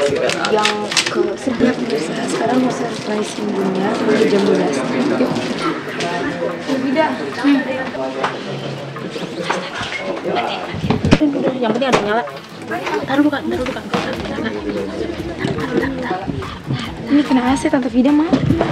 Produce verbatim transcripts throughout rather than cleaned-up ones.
yang ke setiap Mirsa. Sekarang mau surprise ibunya sampai jam dua belas. Yuk. Tidak. Hmm. Yang penting ada nyala. Taruh bukan, taruh bukan. Ini kena A C Tante Vida mah.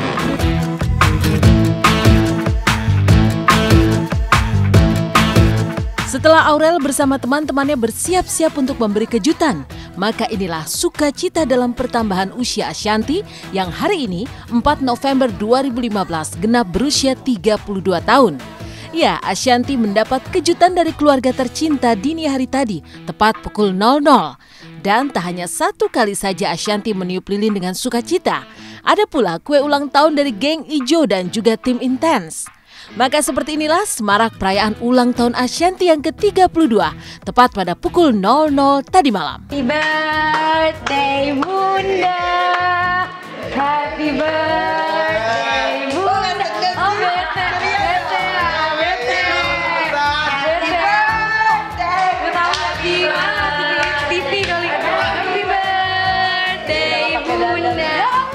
Setelah Aurel bersama teman-temannya bersiap-siap untuk memberi kejutan, maka inilah sukacita dalam pertambahan usia Ashanty yang hari ini empat November dua ribu lima belas genap berusia tiga puluh dua tahun. Ya, Ashanty mendapat kejutan dari keluarga tercinta dini hari tadi, tepat pukul nol nol. Dan tak hanya satu kali saja Ashanty meniup lilin dengan sukacita, ada pula kue ulang tahun dari geng Ijo dan juga tim Intense. Maka seperti inilah semarak perayaan ulang tahun Ashanty yang ke tiga puluh dua, tepat pada pukul nol nol tadi malam. Happy birthday Bunda, happy birthday Bunda. Oh bete, bete, bete, bete. Gue tahu di T V kali. Happy birthday Bunda.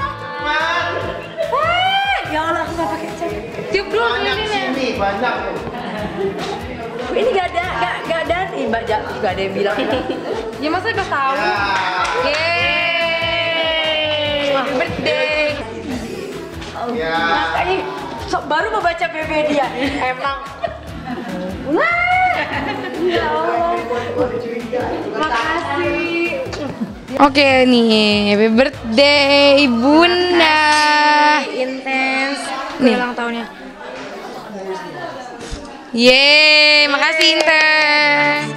Ya Allah, aku gak pakai cat. Tiup dulu ini nih. Banyak. Ini gak ada, gak, gak ada nih, Mbak Ja, gak ada yang bilang. Ya masa gak tahu? Yeay, happy birthday. Ya. Makanya so, baru mau baca B B dia, emang. Wah, ya Allah. Makasih. Oke nih, happy birthday Bunda. Intense. Nih. Ulang tahunnya. Yeay, makasih Intense.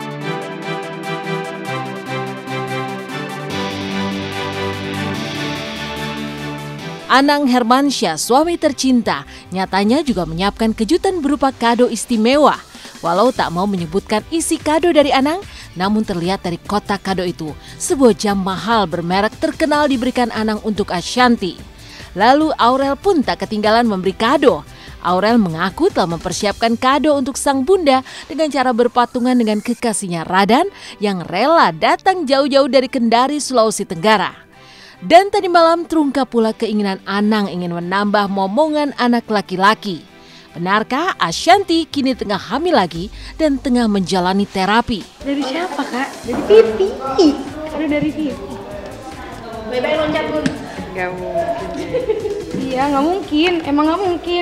Anang Hermansyah, suami tercinta, nyatanya juga menyiapkan kejutan berupa kado istimewa. Walau tak mau menyebutkan isi kado dari Anang, namun terlihat dari kotak kado itu, sebuah jam mahal bermerek terkenal diberikan Anang untuk Ashanty. Lalu Aurel pun tak ketinggalan memberi kado. Aurel mengaku telah mempersiapkan kado untuk sang bunda dengan cara berpatungan dengan kekasihnya Radan yang rela datang jauh-jauh dari Kendari, Sulawesi Tenggara. Dan tadi malam terungkap pula keinginan Anang ingin menambah momongan anak laki-laki. Benarkah Ashanty kini tengah hamil lagi dan tengah menjalani terapi? Dari siapa, Kak? Dari pipi. Karena dari pipi. Bye-bye loncat dulu. Gak mungkin. Iya, nggak mungkin. Emang nggak mungkin.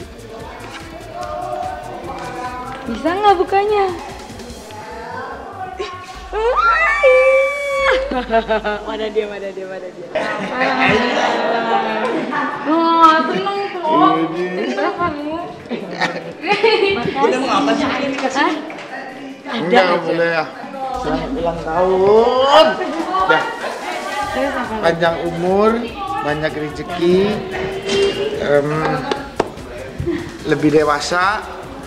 Bisa nggak bukanya? Mana dia, mana dia, mana dia. Oh, seneng kok. Seneng kamu. Udah mau apa sih ini kasih? Ada boleh ya. Selamat ulang tahun. Dah. Panjang umur, banyak rezeki, um, lebih dewasa,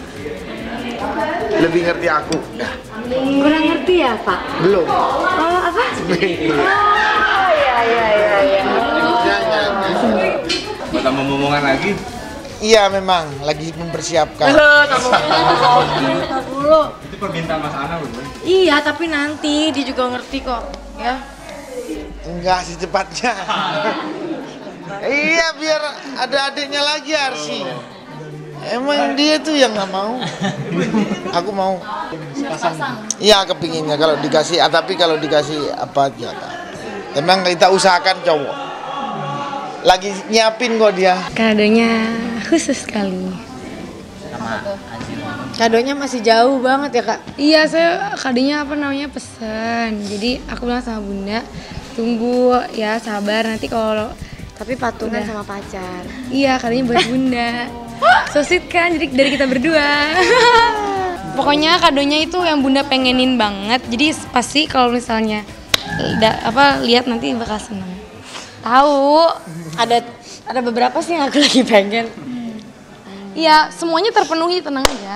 lebih ngerti aku. Dah. Kurang ngerti ya, Pak? Belum. Oh, apa? Oh, ya, ya, ya, ya. Ya, ya, ya. Buat tambah momongan lagi? Iya, memang lagi mempersiapkan. Dulu. Itu permintaan Mas Ana belum? Iya, tapi nanti dia juga ngerti kok, ya. Enggak secepatnya. Iya, biar ada adiknya lagi Arsi. Emang dia tuh yang nggak mau. Aku mau. Iya, kepinginnya kalau dikasih, tapi kalau dikasih apa aja. Emang kita usahakan cowok. Lagi nyiapin kok dia. Kadonya khusus sekali. Kadonya masih jauh banget ya, Kak? Iya, saya kadonya apa namanya pesen. Jadi aku bilang sama Bunda, tunggu ya, sabar nanti kalau Tapi patungan udah. sama pacar. Iya, kadonya buat Bunda. So sweet kan, jadi dari kita berdua. Pokoknya kadonya itu yang Bunda pengenin banget. Jadi pasti kalau misalnya da, apa lihat nanti bakal seneng. Tahu, ada ada beberapa sih yang aku lagi pengen. Iya, semuanya terpenuhi, tenang aja.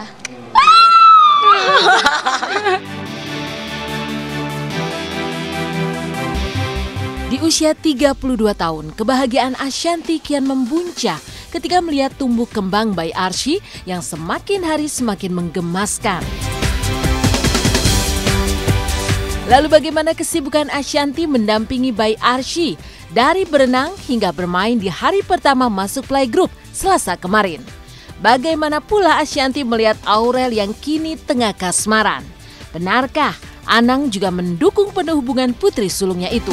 Di usia tiga puluh dua tahun, kebahagiaan Ashanty kian membuncah ketika melihat tumbuh kembang bayi Arsy yang semakin hari semakin menggemaskan. Lalu bagaimana kesibukan Ashanty mendampingi bayi Arsy dari berenang hingga bermain di hari pertama masuk playgroup Selasa kemarin? Bagaimana pula Ashanty melihat Aurel yang kini tengah kasmaran? Benarkah Anang juga mendukung penuh hubungan putri sulungnya itu?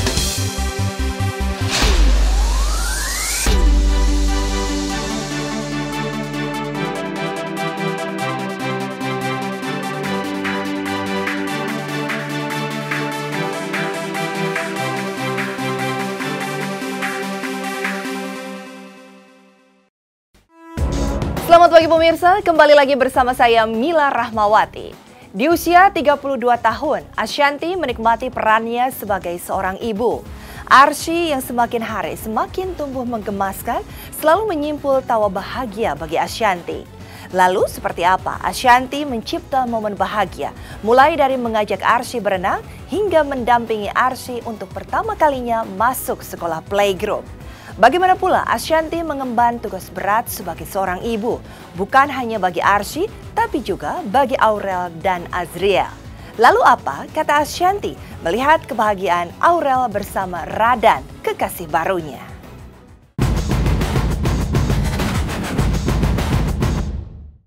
Selamat pagi pemirsa, kembali lagi bersama saya Mila Rahmawati. Di usia tiga puluh dua tahun, Ashanty menikmati perannya sebagai seorang ibu. Arsy yang semakin hari semakin tumbuh menggemaskan selalu menyimpul tawa bahagia bagi Ashanty. Lalu seperti apa Ashanty mencipta momen bahagia? Mulai dari mengajak Arsy berenang hingga mendampingi Arsy untuk pertama kalinya masuk sekolah playgroup. Bagaimana pula Ashanty mengemban tugas berat sebagai seorang ibu, bukan hanya bagi Arsy, tapi juga bagi Aurel dan Azriel. Lalu apa kata Ashanty melihat kebahagiaan Aurel bersama Radan, kekasih barunya?